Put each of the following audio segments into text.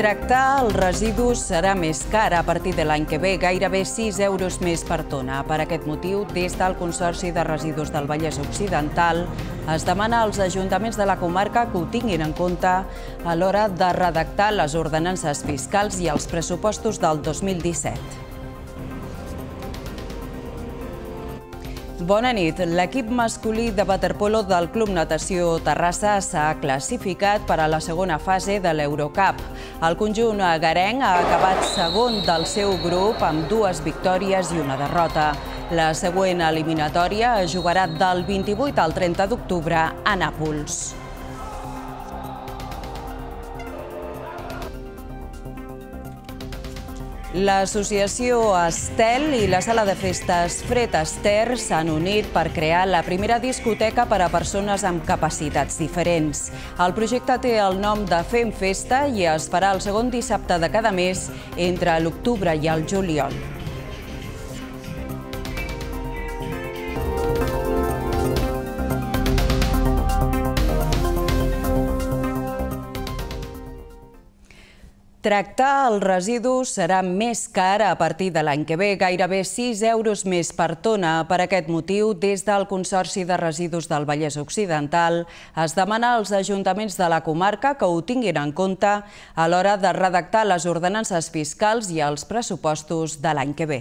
Tractar els residus serà més car a partir de l'any que ve, gairebé 6 euros més per tona. Per aquest motiu, des del Consorci de Residus del Vallès Occidental es demana als ajuntaments de la comarca que ho tinguin en compte a l'hora de redactar les ordenances fiscals i els pressupostos del 2017. Bona nit. L'equip masculí de waterpolo del Club Natació Terrassa s'ha classificat per a la segona fase de l'Eurocup. El conjunt agarenc ha acabat segon del seu grup amb 2 victòries i una derrota. La següent eliminatòria es jugarà del 28 al 30 d'octubre a Nàpols. L'associació Estel i la sala de festes Fred Astaire s'han unit per crear la primera discoteca per a persones amb capacitats diferents. El projecte té el nom de Fem Festa i es farà el segon dissabte de cada mes entre l'octubre i el juliol. Tractar els residus serà més car a partir de l'any que ve, gairebé 6 euros més per tona. Per aquest motiu, des del Consorci de Residus del Vallès Occidental es demana als ajuntaments de la comarca que ho tinguin en compte a l'hora de redactar les ordenances fiscals i els pressupostos de l'any que ve.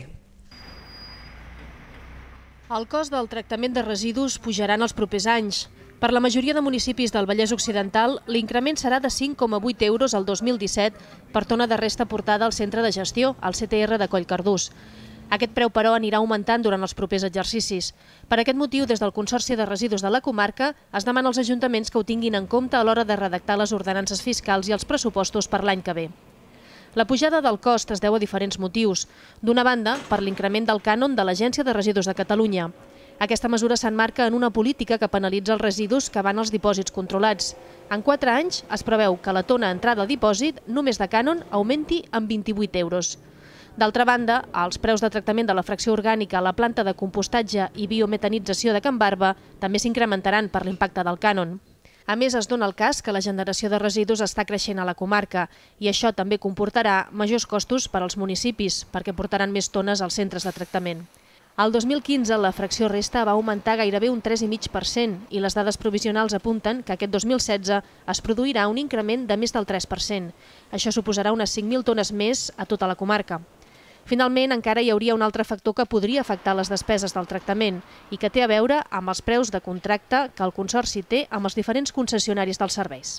El cost del tractament de residus pujarà en els propers anys. Per la majoria de municipis del Vallès Occidental, l'increment serà de 5,8 euros al 2017 per tona de resta portada al centre de gestió, al CTR de Collcardús. Aquest preu, però, anirà augmentant durant els propers exercicis. Per aquest motiu, des del Consorci de Residus de la comarca, es demana als ajuntaments que ho tinguin en compte a l'hora de redactar les ordenances fiscals i els pressupostos per l'any que ve. La pujada del cost es deu a diferents motius. D'una banda, per l'increment del cànon de l'Agència de Residus de Catalunya. Aquesta mesura s'emmarca en una política que penalitza els residus que van als dipòsits controlats. En 4 anys es preveu que la tona entrada a dipòsit, només de cànon, augmenti en 28 euros. D'altra banda, els preus de tractament de la fracció orgànica a la planta de compostatge i biometanització de Can Barba també s'incrementaran per l'impacte del cànon. A més, es dona el cas que la generació de residus està creixent a la comarca i això també comportarà majors costos per als municipis, perquè portaran més tones als centres de tractament. El 2015 la fracció resta va augmentar gairebé un 3,5% i les dades provisionals apunten que aquest 2016 es produirà un increment de més del 3%. Això suposarà unes 5.000 tones més a tota la comarca. Finalment, encara hi hauria un altre factor que podria afectar les despeses del tractament i que té a veure amb els preus de contracte que el Consorci té amb els diferents concessionaris dels serveis.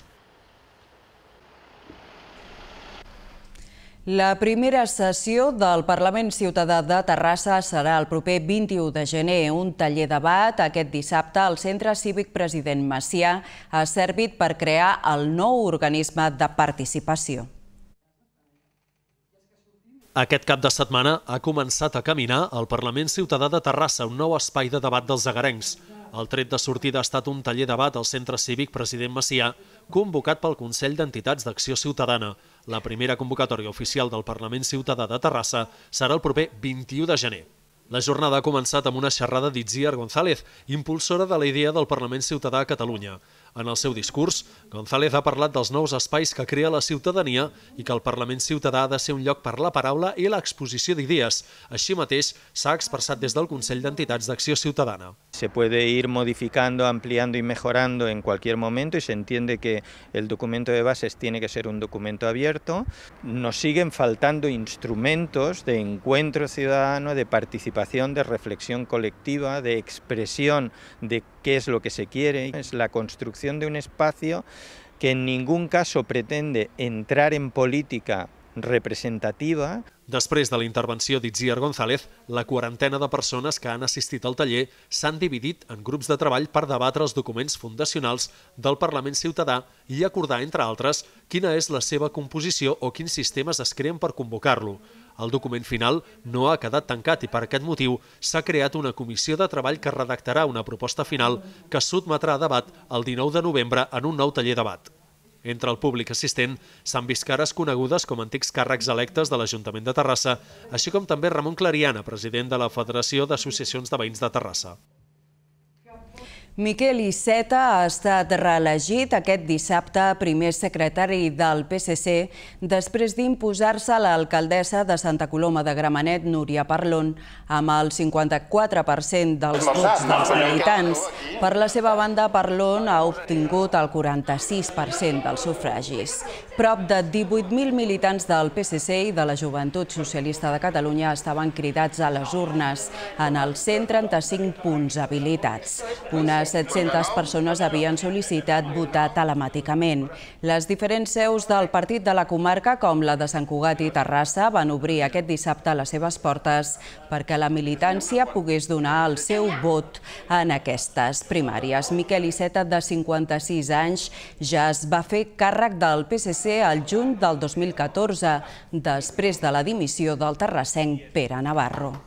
La primera sessió del Parlament Ciutadà de Terrassa serà el proper 21 de gener. Un taller debat aquest dissabte al Centre Cívic President Macià ha servit per crear el nou organisme de participació. Aquest cap de setmana ha començat a caminar al Parlament Ciutadà de Terrassa, un nou espai de debat dels agarencs. El tret de sortida ha estat un taller debat al Centre Cívic President Macià, convocat pel Consell d'Entitats d'Acció Ciutadana. La primera convocatòria oficial del Parlament Ciutadà de Terrassa serà el proper 21 de gener. La jornada ha començat amb una xerrada d'Itziar González, impulsora de la idea del Parlament Ciutadà a Catalunya. En el seu discurs, González ha parlat dels nous espais que crea la ciutadania i que el Parlament Ciutadà ha de ser un lloc per la paraula i l'exposició d'idees. Així mateix, s'ha expressat des del Consell d'Entitats d'Acció Ciutadana. Se puede ir modificando, ampliando y mejorando en cualquier momento y se entiende que el documento de bases tiene que ser un documento abierto. Nos siguen faltando instrumentos de encuentro ciudadano, de participación, de reflexión colectiva, de expresión de qué es lo que se quiere. Es la construcción de un espacio que en ningún caso pretende entrar en política representativa. Després de la intervenció d'Itziar González, la quarantena de persones que han assistit al taller s'han dividit en grups de treball per debatre els documents fundacionals del Parlament Ciutadà i acordar, entre altres, quina és la seva composició o quins sistemes es creen per convocar-lo. El document final no ha quedat tancat i per aquest motiu s'ha creat una comissió de treball que redactarà una proposta final que es sotmetrà a debat el 19 de novembre en un nou taller debat. Entre el públic assistent s'han vist cares conegudes com antics càrrecs electes de l'Ajuntament de Terrassa, així com també Ramon Clariana, president de la Federació d'Associacions de Veïns de Terrassa. Miquel Iceta ha estat reelegit aquest dissabte primer secretari del PSC després d'imposar-se a l'alcaldessa de Santa Coloma de Gramenet, Núria Parlon, amb el 54% dels vots dels militants. Per la seva banda, Parlon ha obtingut el 46% dels sufragis. Prop de 18.000 militants del PSC i de la Joventut Socialista de Catalunya estaven cridats a les urnes en els 135 punts habilitats. Unes 700 persones havien sol·licitat votar telemàticament. Les diferents seus del partit de la comarca, com la de Sant Cugat i Terrassa, van obrir aquest dissabte les seves portes perquè la militància pogués donar el seu vot en aquestes primàries. Miquel Iceta, de 56 anys, ja es va fer càrrec del PSC al juny del 2014, després de la dimissió del terrassenc Pere Navarro.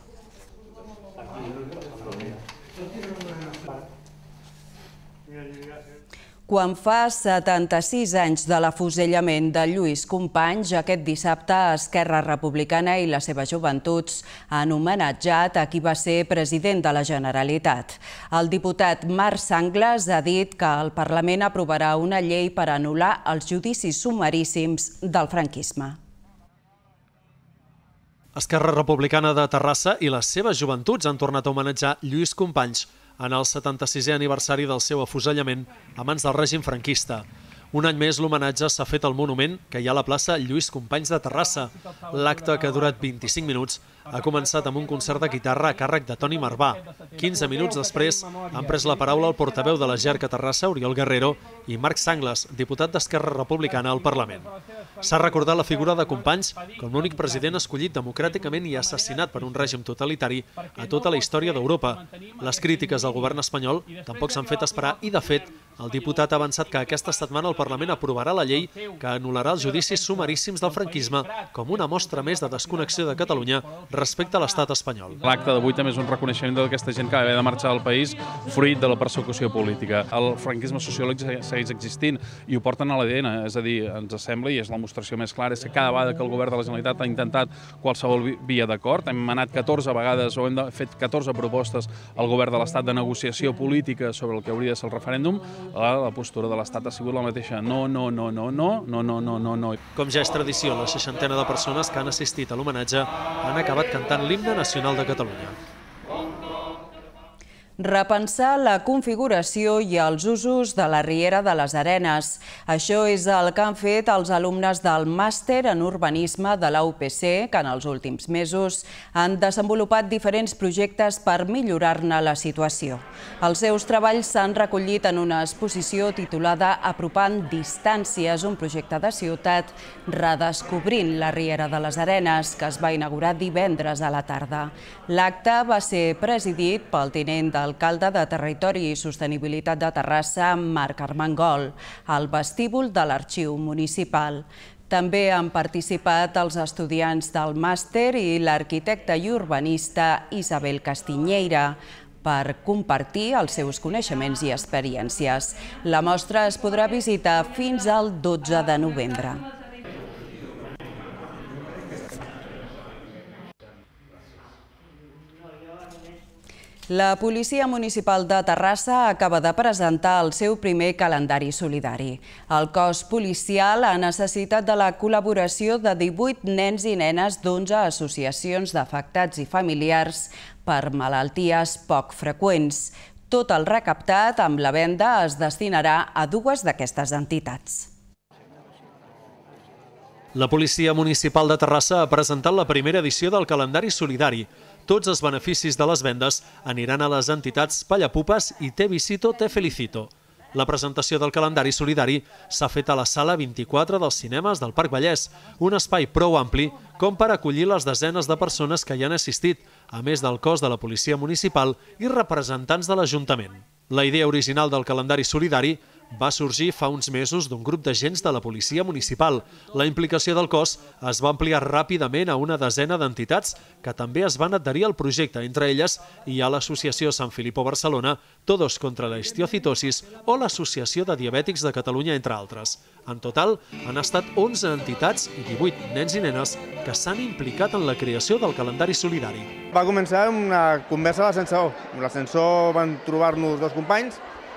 Quan fa 76 anys de l'afusellament de Lluís Companys, aquest dissabte Esquerra Republicana i les seves joventuts han homenatjat a qui va ser president de la Generalitat. El diputat Marc Sanglas ha dit que el Parlament aprovarà una llei per anul·lar els judicis sumaríssims del franquisme. Esquerra Republicana de Terrassa i les seves joventuts han tornat a homenatjar Lluís Companys en el 76è aniversari del seu afusellament a mans del règim franquista. Un any més l'homenatge s'ha fet al monument que hi ha a la plaça Lluís Companys de Terrassa. L'acte, que ha durat 25 minuts, ha començat amb un concert de guitarra a càrrec de Toni Marbà. 15 minuts després han pres la paraula el portaveu de la Jerc a Terrassa, Oriol Guerrero, i Marc Sanglas, diputat d'Esquerra Republicana al Parlament. S'ha recordat la figura de Companys com l'únic president escollit democràticament i assassinat per un règim totalitari a tota la història d'Europa. Les crítiques al govern espanyol tampoc s'han fet esperar i, de fet, el diputat ha avançat que aquesta setmana el Parlament aprovarà la llei que anul·larà els judicis sumaríssims del franquisme com una mostra més de desconnexió de Catalunya respecte a l'estat espanyol. L'acte d'avui també és un reconeixement d'aquesta gent que va haver de marxar del país fruit de la persecució política. El franquisme sociològic segueix existint i ho porten a l'ADN, és a dir, ens sembla, i és la demostració més clara, és que cada vegada que el govern de la Generalitat ha intentat qualsevol via d'acord, hem anat 14 vegades o hem fet 14 propostes al govern de l'Estat de negociació política sobre el que hauria de ser el referèndum, la postura de l'Estat ha sigut la mateixa. No, no, no, no, no, no, no, no, no, no. Com ja és tradició, la 60ena de persones que han assistit a l'homenatge han acabat cantant l'himne nacional de Catalunya. Repensar la configuració i els usos de la Riera de les Arenes. Això és el que han fet els alumnes del màster en urbanisme de la UPC, que en els últims mesos han desenvolupat diferents projectes per millorar-ne la situació. Els seus treballs s'han recollit en una exposició titulada Apropant distàncies, un projecte de ciutat redescobrint la Riera de les Arenes, que es va inaugurar divendres a la tarda. L'acte va ser presidit pel tinent d'alcalde de Territori i Sostenibilitat de Terrassa, Marc Armengol, al vestíbul de l'Arxiu Municipal. També han participat els estudiants del màster i l'arquitecte i urbanista Isabel Castiñeira per compartir els seus coneixements i experiències. La mostra es podrà visitar fins al 12 de novembre. La Policia Municipal de Terrassa acaba de presentar el seu primer calendari solidari. El cos policial ha necessitat de la col·laboració de 18 nens i nenes d'11 associacions d'afectats i familiars per malalties poc freqüents. Tot el recaptat amb la venda es destinarà a dues d'aquestes entitats. La Policia Municipal de Terrassa ha presentat la primera edició del calendari solidari. Tots els beneficis de les vendes aniran a les entitats Pallapupes i Te Visito, Te Felicito. La presentació del calendari solidari s'ha fet a la sala 24 dels cinemes del Parc Vallès, un espai prou ampli com per acollir les desenes de persones que hi han assistit, a més del cos de la Policia Municipal i representants de l'Ajuntament. La idea original del calendari solidari va sorgir fa uns mesos d'un grup d'agents de la Policia Municipal. La implicació del cos es va ampliar ràpidament a una desena d'entitats que també es van adherir al projecte. Entre elles hi ha l'Associació Sant Filippo Barcelona, Todos contra la Histiocytosis o l'Associació de Diabètics de Catalunya, entre altres. En total, han estat 11 entitats i 18 nens i nenes que s'han implicat en la creació del calendari solidari. Va començar amb una conversa a l'ascensor. A l'ascensor van trobar-nos dos companys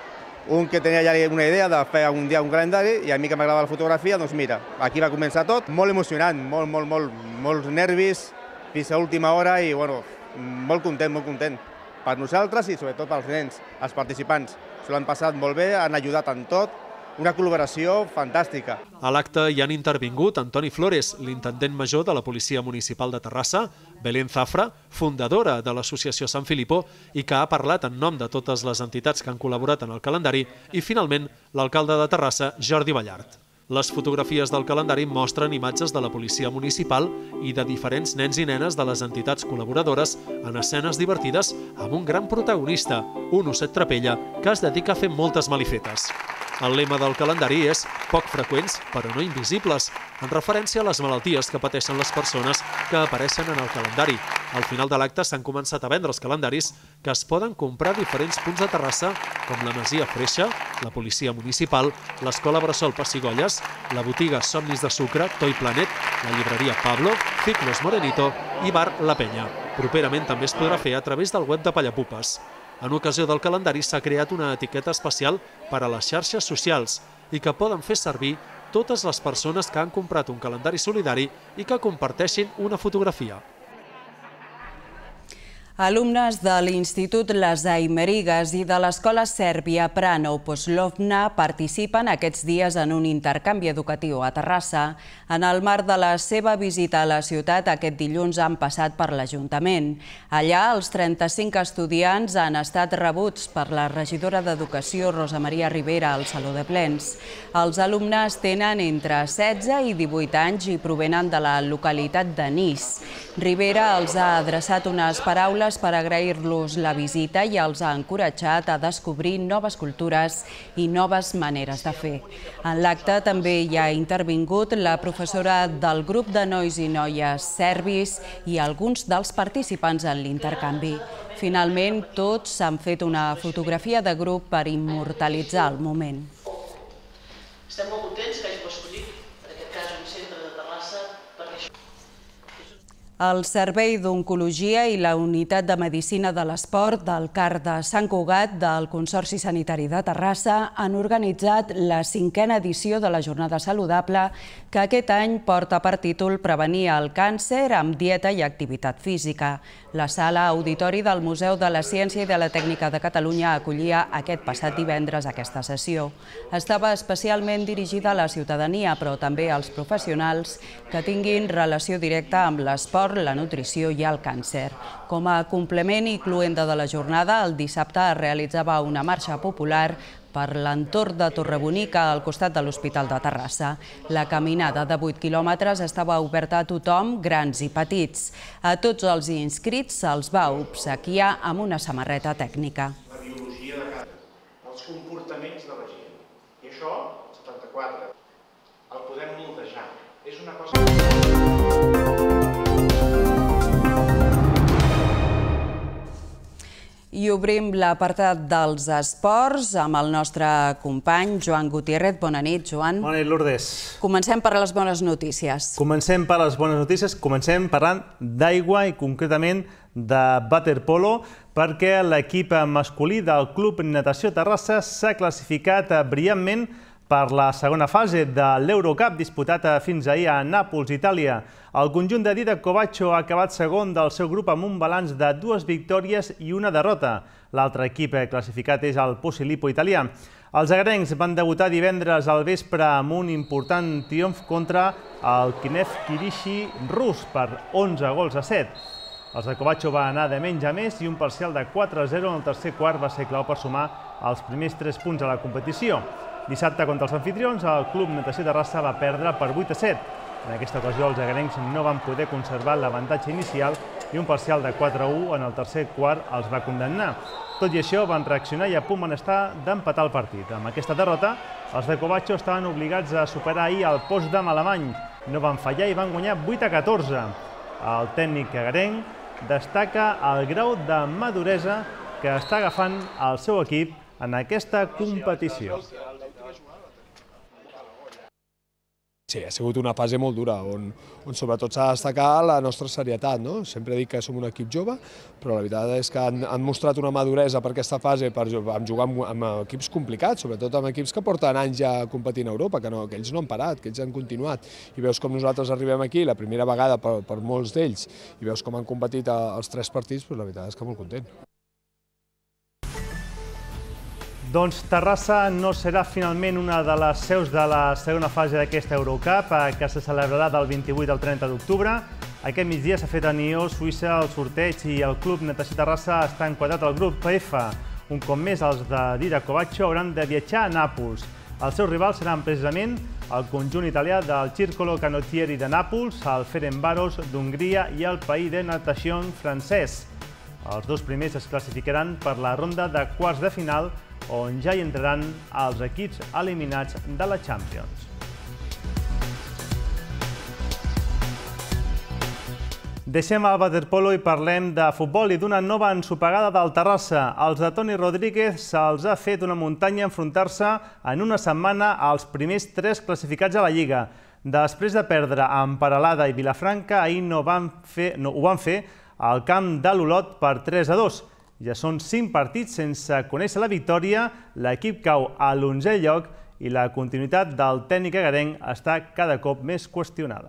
un que tenia ja una idea de fer un dia un calendari i a mi que m'agrada la fotografia, doncs mira, aquí va començar tot. Molt emocionant, molts nervis fins a última hora i bueno, molt content. Per nosaltres i sobretot pels nens, els participants. S'ho han passat molt bé, han ajudat en tot, una col·laboració fantàstica. A l'acte hi han intervingut Antoni Flores, l'intendent major de la Policia Municipal de Terrassa, Belén Zafra, fundadora de l'Associació Sant Filippo i que ha parlat en nom de totes les entitats que han col·laborat en el calendari, i finalment l'alcalde de Terrassa, Jordi Ballart. Les fotografies del calendari mostren imatges de la policia municipal i de diferents nens i nenes de les entitats col·laboradores en escenes divertides amb un gran protagonista, un osset trapella que es dedica a fer moltes malifetes. El lema del calendari és poc freqüents però no invisibles, en referència a les malalties que pateixen les persones que apareixen en el calendari. Al final de l'acte s'han començat a vendre els calendaris que es poden comprar a diferents punts de Terrassa, com la Masia Freixa, la Policia Municipal, l'Escola Bressol Pessigolles, la botiga Somnis de Sucre, Toy Planet, la llibreria Pablo, Ciclos Morenito i Bar La Penya. Properament també es podrà fer a través del web de Pallapupes. En ocasió del calendari s'ha creat una etiqueta especial per a les xarxes socials i que poden fer servir totes les persones que han comprat un calendari solidari i que comparteixin una fotografia. Alumnes de l'Institut Les Aimerigas i de l'Escola Sèrbia Prano Poslovna participen aquests dies en un intercanvi educatiu a Terrassa. En el marc de la seva visita a la ciutat, aquest dilluns han passat per l'Ajuntament. Allà, els 35 estudiants han estat rebuts per la regidora d'Educació, Rosa Maria Rivera, al Saló de Plens. Els alumnes tenen entre 16 i 18 anys i provenen de la localitat de Nis. Rivera els ha adreçat unes paraules per agrair-los la visita i els ha encoratjat a descobrir noves cultures i noves maneres de fer. En l'acte també hi ha intervingut la professora del grup de nois i noies serbis i alguns dels participants en l'intercanvi. Finalment, tots s'han fet una fotografia de grup per immortalitzar el moment. Estem molt contents que hàgiu escollit, en aquest cas, un centre de Terrassa, perquè això... El Servei d'Oncologia i la Unitat de Medicina de l'Esport del CAR de Sant Cugat del Consorci Sanitari de Terrassa han organitzat la 5a edició de la Jornada Saludable que aquest any porta per títol Prevenir el càncer amb dieta i activitat física. La sala auditori del Museu de la Ciència i de la Tècnica de Catalunya acollia aquest passat divendres aquesta sessió. Estava especialment dirigida a la ciutadania, però també als professionals que tinguin relació directa amb l'esport, la nutrició i el càncer. Com a complement i cluenda de la jornada, el dissabte es realitzava una marxa popular per l'entorn de Torrebonica al costat de l'Hospital de Terrassa. La caminada de 8 quilòmetres estava oberta a tothom, grans i petits. A tots els inscrits se'ls va obsequiar amb una samarreta tècnica. La biologia de cada, els comportaments de la gent. I això, 74, el podem moldejar. És una cosa... I obrim l'apartat dels esports amb el nostre company Joan Gutiérrez. Bona nit, Joan. Bona nit, Lourdes. Comencem per les bones notícies. Comencem per les bones notícies. Comencem parlant d'aigua i concretament de waterpolo, perquè l'equip masculí del Club Natació Terrassa s'ha classificat brillantment per la segona fase de l'Eurocup disputat fins ahir a Nàpols, Itàlia. El conjunt de Didac Covaccio ha acabat segon del seu grup amb un balanç de 2 victòries i una derrota. L'altre equip classificat és el Posillipo italià. Els agarencs van debutar divendres al vespre amb un important triomf contra el Kiev Kirishi rus per 11 gols a 7. Els de Covaccio va anar de menys a més i un parcial de 4-0 en el tercer quart va ser clau per sumar els primers 3 punts a la competició. Dissabte, contra els anfitrions, el Club Natació Terrassa va perdre per 8-7. En aquesta ocasió, els agarencs no van poder conservar l'avantatge inicial i un parcial de 4-1 en el tercer quart els va condemnar. Tot i això, van reaccionar i a punt van estar d'empatar el partit. Amb aquesta derrota, els de Covaccio estaven obligats a superar ahir el Potsdam alemany. No van fallar i van guanyar 8-14. El tècnic agarenc destaca el grau de maduresa que està agafant el seu equip en aquesta competició. Sí, ha sigut una fase molt dura, on sobretot s'ha de destacar la nostra serietat. Sempre dic que som un equip jove, però la veritat és que han mostrat una maduresa per aquesta fase, per jugar amb equips complicats, sobretot amb equips que porten anys ja competint a Europa, que ells no han parat, que ells han continuat. I veus com nosaltres arribem aquí, la primera vegada per molts d'ells, i veus com han competit els 3 partits, la veritat és que molt content. Doncs Terrassa no serà finalment una de les seus de la segona fase d'aquesta Eurocup, que se celebrarà del 28 al 30 d'octubre. Aquest migdia s'ha fet a Nió, Suïssa, el sorteig, i el Club Natació Terrassa està enquadrat al grup F. Un cop més, els de Dira Covaccio hauran de viatjar a Nàpols. Els seus rivals seran precisament el conjunt italià del Circolo Canottieri de Nàpols, el Ferencváros d'Hongria i el Pays de Natation francès. Els 2 primers es classificaran per la ronda de quarts de final, on ja hi entraran els equips eliminats de la Champions. Deixem el waterpolo i parlem de futbol i d'una nova ensopegada del Terrassa. Els de Toni Rodríguez se'ls ha fet una muntanya enfrontar-se en una setmana als primers 3 classificats a la Lliga. Després de perdre amb Peralada i Vilafranca, ahir ho van fer al camp de l'Olot per 3-2. Ja són 5 partits sense conèixer la victòria, l'equip cau a l'11è lloc i la continuïtat del tècnic agarenc està cada cop més qüestionada.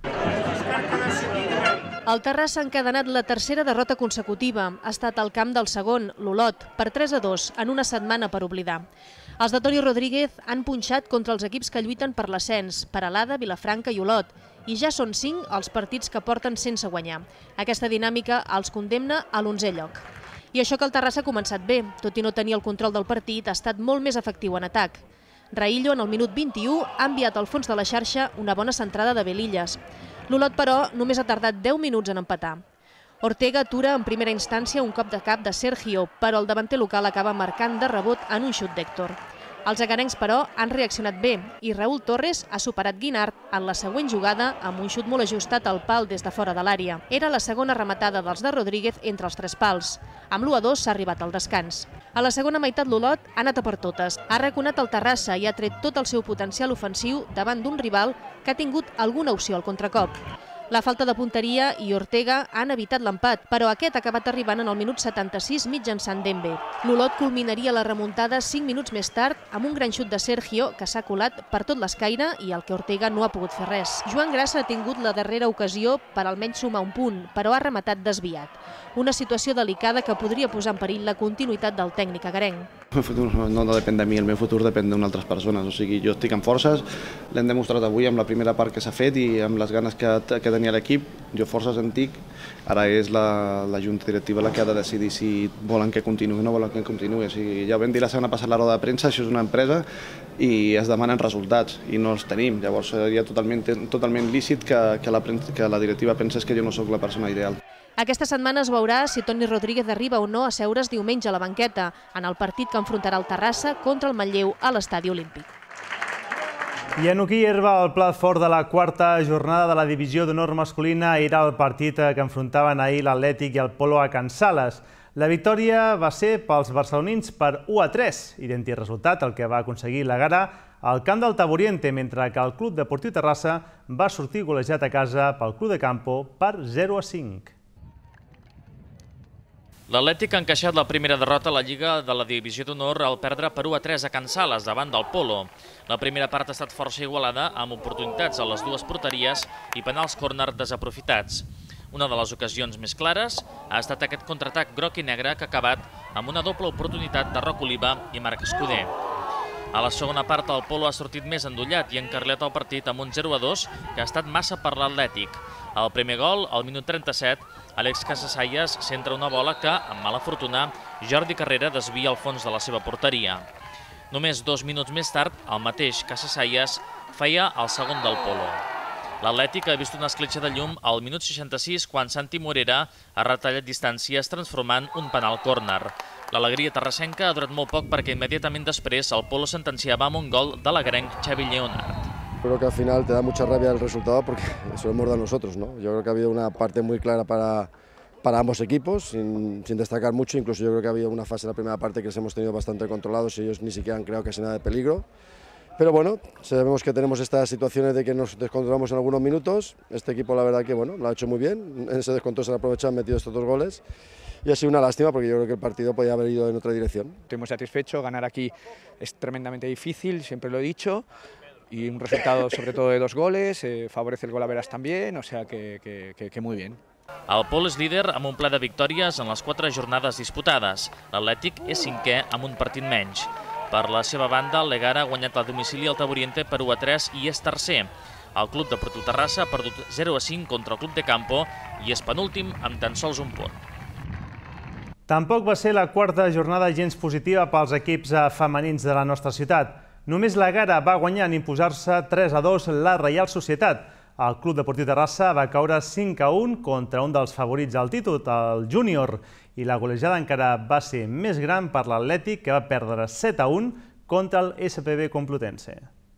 El Terrassa ha encadenat la tercera derrota consecutiva. Ha estat al camp del segon, l'Olot, per 3-2 en una setmana per oblidar. Els de Toni Rodríguez han punxat contra els equips que lluiten per l'ascens, Peralada, Vilafranca i Olot, i ja són 5 els partits que porten sense guanyar. Aquesta dinàmica els condemna a l'11è lloc. I això que el Terrassa ha començat bé, tot i no tenir el control del partit, ha estat molt més efectiu en atac. Raillo, en el minut 21, ha enviat al fons de la xarxa una bona centrada de Belillas. L'Olot, però, només ha tardat 10 minuts en empatar. Ortega atura en primera instància un cop de cap de Sergio, però el davanter local acaba marcant de rebot en un xut d'Héctor. Els agarencs, però, han reaccionat bé i Raúl Torres ha superat Guinart en la següent jugada amb un xut molt ajustat al pal des de fora de l'àrea. Era la segona rematada dels de Rodríguez entre els 3 pals. Amb l'1-2 s'ha arribat al descans. A la segona meitat l'Olot ha anat a per totes. Ha arraconat el Terrassa i ha tret tot el seu potencial ofensiu davant d'un rival que ha tingut alguna opció al contracop. La falta de punteria i Ortega han evitat l'empat, però aquest ha acabat arribant en el minut 76 mitjançant Dembe. L'Olot culminaria la remuntada 5 minuts més tard amb un gran xut de Sergio que s'ha colat per tot l'escaire i el que Ortega no ha pogut fer res. Joan Grassa ha tingut la darrera ocasió per almenys sumar un punt, però ha rematat desviat. Una situació delicada que podria posar en perill la continuïtat del tècnic agarenc. El futur no depèn de mi, el meu futur depèn d'unes altres persones. O sigui, jo estic amb forces, l'hem demostrat avui amb la primera part que s'ha fet i amb les ganes que tenia l'equip. Jo forces en tinc, ara és la junta directiva la que ha de decidir si volen que continuï o no volen que continuï. O sigui, ja ho vam dir la setmana passada a la roda de premsa, això és una empresa i es demanen resultats i no els tenim. Llavors seria totalment lícit que la directiva pensés que jo no sóc la persona ideal. Aquesta setmana es veurà si Toni Rodríguez arriba o no a seure's diumenge a la banqueta, en el partit que enfrontarà el Terrassa contra el Manlleu a l'Estadi Olímpic. I en hoquei herba, el plat fort de la quarta jornada de la divisió d'honor masculina era el partit que enfrontaven ahir l'Atlètic i el Polo a Can Sales. La victòria va ser pels barcelonins per 1-3, idèntic resultat el que va aconseguir la Gara al camp del Taboriente, mentre que el Club Deportiu Terrassa va sortir golejat a casa pel Club de Campo per 0-5. L'Atlètic ha encaixat la primera derrota a la Lliga de la Divisió d'Honor al perdre per 1-3 a Can Sales davant del Polo. La primera part ha estat força igualada, amb oportunitats a les dues porteries i penals córner desaprofitats. Una de les ocasions més clares ha estat aquest contraatac groc i negre que ha acabat amb una doble oportunitat de Roc Oliva i Marc Escuder. A la segona part el Polo ha sortit més endollat i encarrilat el partit amb un 0-2 que ha estat massa per l'Atlètic. Al primer gol, al minut 37, Àlex Casasallas centra una bola que, amb mala fortuna, Jordi Carrera desvia al fons de la seva porteria. Només 2 minuts més tard, el mateix Casasallas feia el segon del Polo. L'Atlètic ha vist una escletxa de llum al minut 66 quan Santi Morera ha retallat distàncies transformant un penal córner. L'alegria terrassenca ha durat molt poc perquè immediatament després el Polo sentenciava amb un gol de l'agrenc Xavi Leonard. Creo que al final te da mucha rabia el resultado porque eso hemos dado nosotros, ¿no? Yo creo que ha habido una parte muy clara para ambos equipos, sin destacar mucho. Incluso yo creo que ha habido una fase en la primera parte que les hemos tenido bastante controlados y ellos ni siquiera han creado casi nada de peligro. Pero bueno, sabemos que tenemos estas situaciones de que nos descontrolamos en algunos minutos. Este equipo la verdad que bueno, lo ha hecho muy bien, en ese descontrol se han aprovechado, han metido estos 2 goles y ha sido una lástima porque yo creo que el partido podía haber ido en otra dirección. Estoy muy satisfecho, ganar aquí es tremendamente difícil, siempre lo he dicho, y un resultado sobre todo de 2 goles, favorece el golaveras también, o sea que muy bien. El Pol és líder amb un ple de victòries en les 4 jornades disputades. L'Atlètic és 5è amb un partit menys. Per la seva banda, el Legara ha guanyat a domicili al Taburiente per 1-3 i és tercer. El Club Deportiu Terrassa ha perdut 0-5 contra el Club de Campo i és penúltim amb tan sols un punt. Tampoc va ser la 4a jornada gens positiva pels equips femenins de la nostra ciutat. Només la Gara va guanyar en imposar-se 3-2 la Reial Societat. El Club Deportiu Terrassa va caure 5-1 contra un dels favorits al títol, el Júnior, i la golejada encara va ser més gran per l'Atlètic, que va perdre 7-1 contra el SPB Complutense.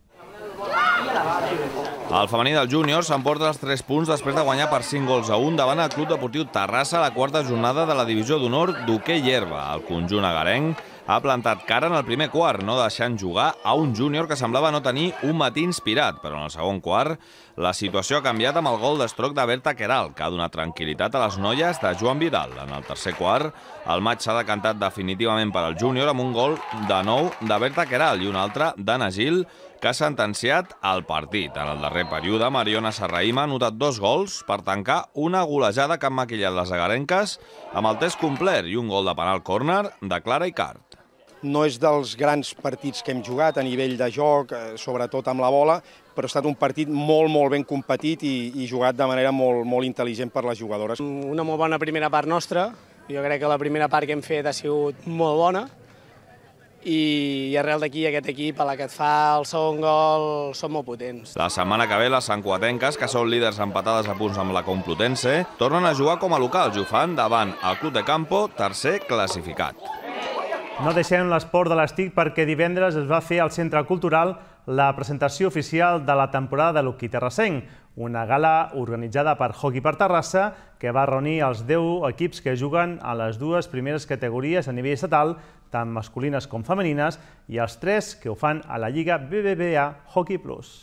El femení del Júnior s'emporta els 3 punts després de guanyar per 5-1 davant el Club Deportiu Terrassa a la 4a jornada de la divisió d'honor d'hoquei herba. El conjunt agarenc ha plantat cara en el primer quart, no deixant jugar a un Júnior que semblava no tenir un matí inspirat, però en el segon quart la situació ha canviat amb el gol d'estroc de Berta Queralt, que ha donat tranquil·litat a les noies de Joan Vidal. En el tercer quart, el maig s'ha decantat definitivament per al Júnior amb un gol de nou de Berta Queralt i un altre d'Anna Gil, que ha sentenciat el partit. En el darrer període, Mariona Serraïma ha anotat 2 gols per tancar una golejada que han maquillat les agarenques amb el test complet i un gol de penal córner de Clara Icart. No és dels grans partits que hem jugat a nivell de joc, sobretot amb la bola, però ha estat un partit molt ben competit i jugat de manera molt intel·ligent per les jugadores. Una molt bona primera part nostra. Jo crec que la primera part que hem fet ha sigut molt bona i arrel d'aquí aquest equip, a la que et fa el segon gol, són molt potents. La setmana que ve, les santcuatenques, que són líders empatades a punts amb la Complutense, tornen a jugar com a locals i ho fan davant el Club de Campo, tercer classificat. No deixem l'esport de l'estic perquè divendres es va fer al Centre Cultural la presentació oficial de la temporada de l'hoquei terrassenc, una gala organitzada per Hockey per Terrassa que va reunir els 10 equips que juguen a les 2 primeres categories a nivell estatal, tant masculines com femenines, i els 3 que ho fan a la Lliga BBVA Hockey Plus.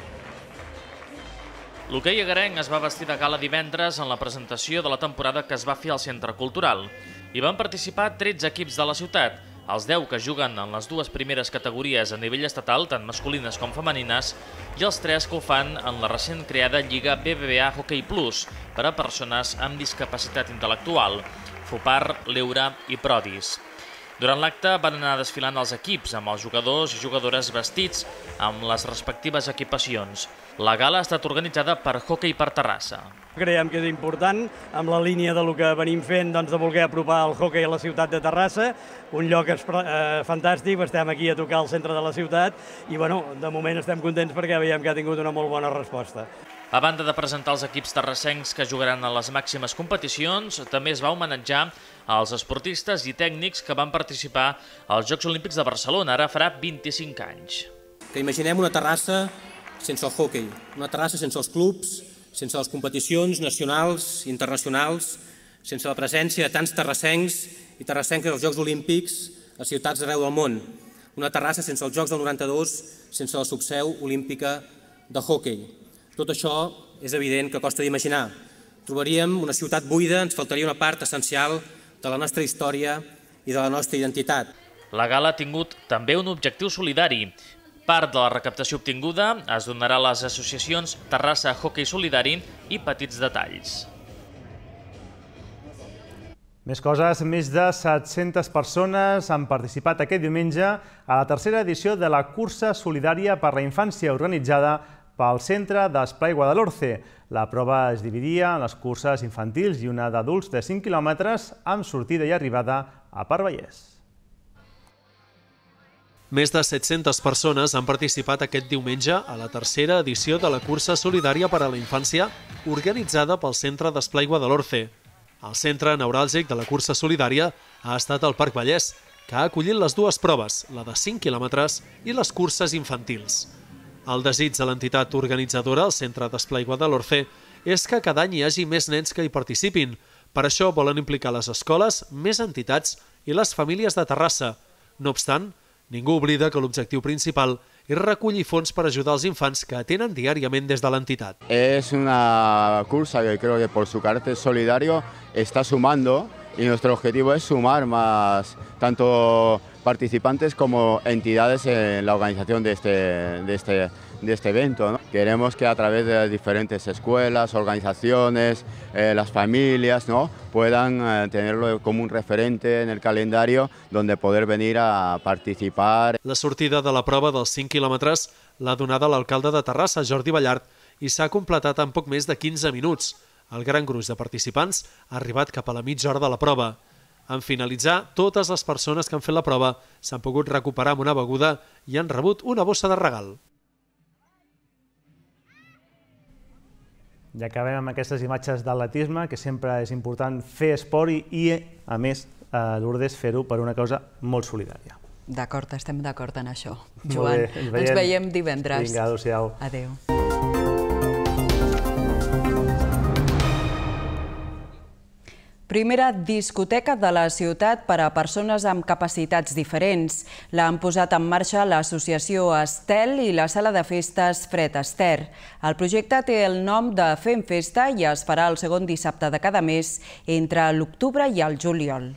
L'hoquei agarenc es va vestir de gala divendres en la presentació de la temporada que es va fer al Centre Cultural. Hi van participar 13 equips de la ciutat, els 10 que juguen en les 2 primeres categories a nivell estatal, tant masculines com femenines, i els 3 que ho fan en la recent creada Lliga BBVA Hockey Plus per a persones amb discapacitat intel·lectual, FOPAR, Leura i Prodis. Durant l'acte van anar desfilant els equips amb els jugadors i jugadores vestits amb les respectives equipacions. La gala ha estat organitzada per Hockey per Terrassa. Creiem que és important, amb la línia del que venim fent, de voler apropar el hoquei a la ciutat de Terrassa, un lloc fantàstic, estem aquí a tocar al centre de la ciutat i de moment estem contents perquè veiem que ha tingut una molt bona resposta. A banda de presentar els equips terrassencs que jugaran a les màximes competicions, també es va homenatjar als esportistes i tècnics que van participar als Jocs Olímpics de Barcelona, ara farà 25 anys. Que imaginem una Terrassa sense el hoquei, una Terrassa sense els clubs, sense les competicions nacionals i internacionals, sense la presència de tants terrassencs i terrassenques als Jocs Olímpics a ciutats d'arreu del món. Una Terrassa sense els Jocs del 92, sense la subseu olímpica de hoquei. Tot això és evident que costa d'imaginar. Trobaríem una ciutat buida, ens faltaria una part essencial de la nostra història i de la nostra identitat. La gala ha tingut també un objectiu solidari. Part de la recaptació obtinguda es donarà a les associacions Terrassa Hockey Solidari i Petits Detalls. Més coses, més de 700 persones han participat aquest diumenge a la tercera edició de la cursa solidària per la infància organitzada pel Centre d'Esplai Guadalhorce. La prova es dividia en les curses infantils i una d'adults de 5 quilòmetres amb sortida i arribada a Parvallès. Més de 700 persones han participat aquest diumenge a la tercera edició de la cursa solidària per a la infància organitzada pel Centre d'Esplai Guadalhorce. El centre neuràlgic de la cursa solidària ha estat el Parc Vallès, que ha acollit les 2 proves, la de 5 quilòmetres i les curses infantils. El desig de l'entitat organitzadora, el Centre d'Esplai Guadalhorce, és que cada any hi hagi més nens que hi participin. Per això volen implicar les escoles, més entitats i les famílies de Terrassa. No obstant, Ningú oblida que l'objectiu principal és recollir fons per ajudar els infants que atenen diàriament des de l'entitat. Es una cursa que creo que por su carácter solidario está sumando y nuestro objetivo es sumar más tanto participantes como entidades en la organización de este evento, ¿no? Queremos que a través de las diferentes escuelas, organizaciones, las familias, ¿no?, puedan tenerlo como un referente en el calendario donde poder venir a participar. La sortida de la prova dels 5 quilòmetres l'ha donada l'alcalde de Terrassa, Jordi Ballart, i s'ha completat en poc més de 15 minuts. El gran gruix de participants ha arribat cap a la mitja hora de la prova. En finalitzar, totes les persones que han fet la prova s'han pogut recuperar amb una beguda i han rebut una bossa de regal. I acabem amb aquestes imatges d'atletisme, que sempre és important fer esport i a més, Lourdes, fer-ho per una causa molt solidària. D'acord, estem d'acord en això. Joan, ens veiem divendres. Vinga, adéu-siau. Adéu. Primera discoteca de la ciutat per a persones amb capacitats diferents. L'han posat en marxa l'associació Estel i la sala de festes Fred Astaire. El projecte té el nom de Fem Festa i es farà el segon dissabte de cada mes entre l'octubre i el juliol.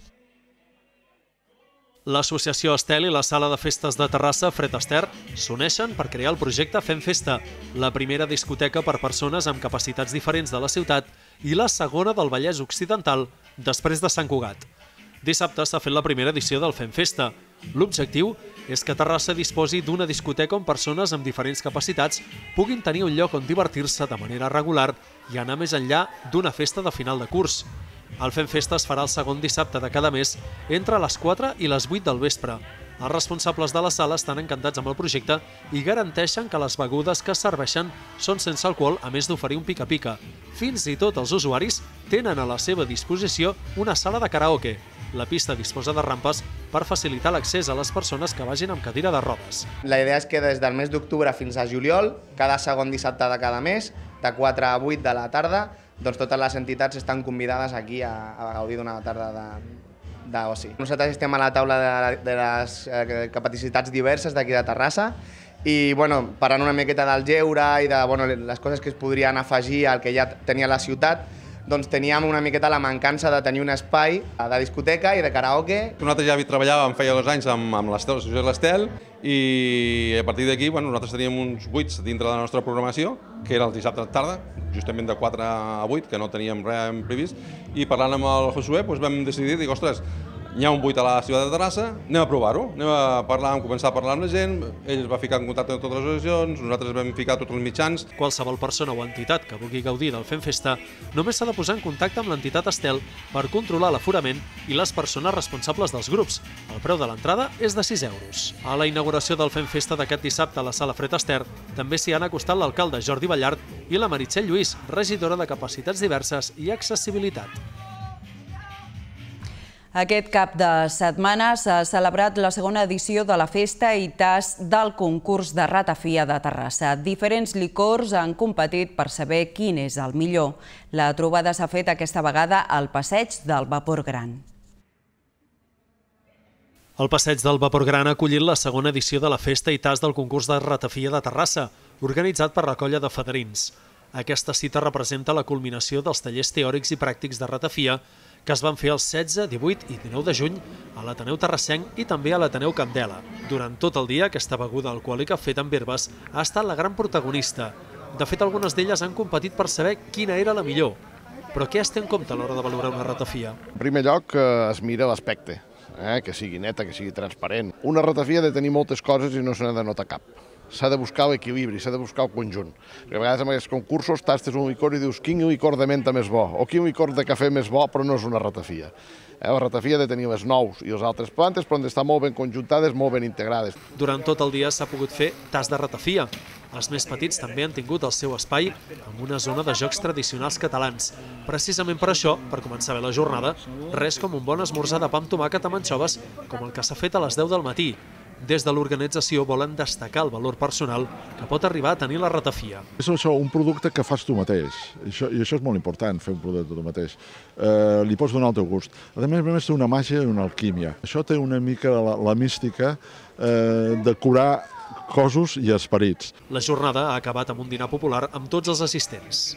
L'associació Estel i la sala de festes de Terrassa, Fred Astaire, s'uneixen per crear el projecte Fem Festa, la primera discoteca per persones amb capacitats diferents de la ciutat i la segona del Vallès Occidental, després de Sant Cugat. Dissabte s'ha fet la primera edició del Fem Festa. L'objectiu és que Terrassa disposi d'una discoteca on persones amb diferents capacitats puguin tenir un lloc on divertir-se de manera regular i anar més enllà d'una festa de final de curs. El Fem Festa es farà el segon dissabte de cada mes entre les 4 i les 8 del vespre. Els responsables de la sala estan encantats amb el projecte i garanteixen que les begudes que es serveixen són sense alcohol, a més d'oferir un pica-pica. Fins i tot els usuaris tenen a la seva disposició una sala de karaoke. La pista disposa de rampes per facilitar l'accés a les persones que vagin amb cadira de rodes. La idea és que des del mes d'octubre fins a juliol, cada segon dissabte de cada mes, de 4 a 8 de la tarda, doncs totes les entitats estan convidades aquí a gaudir d'una tarda d'oci. Nosaltres estem a la taula de les capacitats diverses d'aquí de Terrassa i parlant una miqueta del lleure i de les coses que es podrien afegir al que ja tenia la ciutat, doncs teníem una miqueta la mancança de tenir un espai de discoteca i de karaoke. Nosaltres ja treballàvem feia 2 anys amb l'associació l'Estel i a partir d'aquí nosaltres teníem uns buits dintre de la nostra programació, que era els dissabtes de tarda, justament de 4 a 8, que no teníem res previst, i parlant amb el Josué vam decidir, dic, ostres, hi ha un buit a la ciutat de Terrassa, anem a provar-ho, anem a parlar, començar a parlar amb la gent, ell es va ficar en contacte amb totes les associacions, nosaltres vam ficar tots els mitjans. Qualsevol persona o entitat que vulgui gaudir del Fem Festa només s'ha de posar en contacte amb l'entitat Estel per controlar l'aforament i les persones responsables dels grups. El preu de l'entrada és de 6 euros. A la inauguració del Fem Festa d'aquest dissabte a la sala Fred Astaire també s'hi han acostat l'alcalde Jordi Ballart i la Meritxell Lluís, regidora de Capacitats Diverses i Accessibilitat. Aquest cap de setmana s'ha celebrat la segona edició de la festa i tast del concurs de ratafia de Terrassa. Diferents licors han competit per saber quin és el millor. La trobada s'ha fet aquesta vegada al Passeig del Vapor Gran. El Passeig del Vapor Gran ha acollit la segona edició de la festa i tast del concurs de ratafia de Terrassa, organitzat per la colla de federins. Aquesta cita representa la culminació dels tallers teòrics i pràctics de ratafia que es van fer els 16, 18 i 19 de juny a l'Ateneu Terrassenc i també a l'Ateneu Candela. Durant tot el dia, aquesta beguda alcohòlica feta amb herbes ha estat la gran protagonista. De fet, algunes d'elles han competit per saber quina era la millor. Però què es té en compte a l'hora de valorar una ratafia? En primer lloc, es mira l'aspecte, que sigui neta, que sigui transparent. Una ratafia ha de tenir moltes coses i no se n'ha de notar cap. S'ha de buscar l'equilibri, s'ha de buscar el conjunt. Perquè a vegades en aquests concursos tastes un licor i dius quin licor de menta més bo o quin licor de cafè més bo, però no és una ratafia. La ratafia ha de tenir les nous i les altres plantes, però han d'estar molt ben conjuntades, molt ben integrades. Durant tot el dia s'ha pogut fer tast de ratafia. Els més petits també han tingut el seu espai en una zona de jocs tradicionals catalans. Precisament per això, per començar bé la jornada, res com un bon esmorzar de pa amb tomàquet amb anxoves com el que s'ha fet a les 10 del matí. Des de l'organització volen destacar el valor personal que pot arribar a tenir la ratafia. És això, un producte que fas tu mateix, i això és molt important, fer un producte tu mateix. Li pots donar el teu gust. A més, té una màgia i una alquímia. Això té una mica la mística de curar cossos i esperits. La jornada ha acabat amb un dinar popular amb tots els assistents.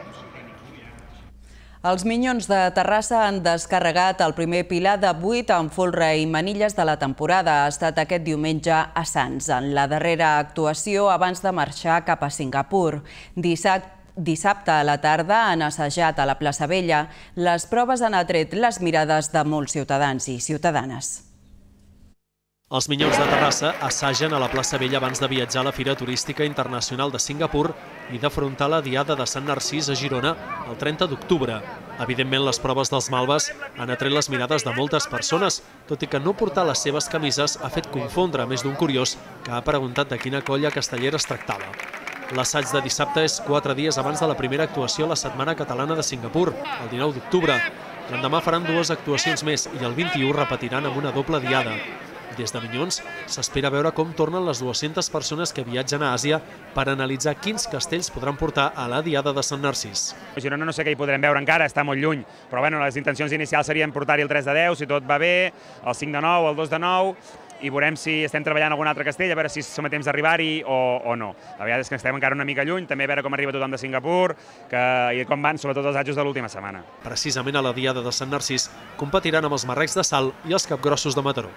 Els Minyons de Terrassa han descarregat el primer pilar de 8 amb folre i manilles de la temporada. Ha estat aquest diumenge a Sants, en la darrera actuació abans de marxar cap a Singapur. Dissabte a la tarda han assajat a la plaça Vella. Les proves han atret les mirades de molts ciutadans i ciutadanes. Els Minyons de Terrassa assagen a la plaça Vella abans de viatjar a la Fira Turística Internacional de Singapur i d'afrontar la Diada de Sant Narcís a Girona el 30 d'octubre. Evidentment, les proves dels malves han atret les mirades de moltes persones, tot i que no portar les seves camises ha fet confondre més d'un curiós que ha preguntat de quina colla castellera es tractava. L'assaig de dissabte és 4 dies abans de la primera actuació a la Setmana Catalana de Singapur, el 19 d'octubre. L'endemà faran 2 actuacions més i el 21 repetiran amb una doble diada. Des de Minyons s'espera veure com tornen les 200 persones que viatgen a Àsia per analitzar quins castells podran portar a la Diada de Sant Narcís. A Girona no sé què hi podrem veure encara, està molt lluny, però bueno, les intencions inicials serien portar-hi el 3 de 10, si tot va bé, el 5 de 9, el 2 de 9, i veurem si estem treballant algun altre castell, a veure si som a temps d'arribar-hi o no. La veritat és que estem encara una mica lluny, també a veure com arriba tothom de Singapur i com van, sobretot els atjos de l'última setmana. Precisament a la Diada de Sant Narcís competiran amb els marrecs de Salt i els capgrossos de Mataró.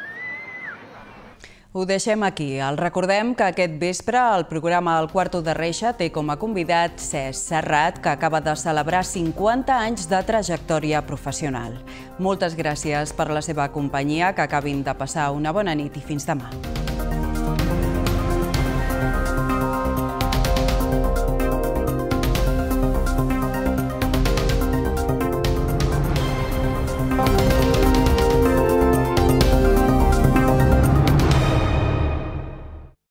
Ho deixem aquí. El recordem que aquest vespre el programa El Quarto de Reixa té com a convidat Cesc Serrat, que acaba de celebrar 50 anys de trajectòria professional. Moltes gràcies per la seva companyia, que acabin de passar una bona nit i fins demà.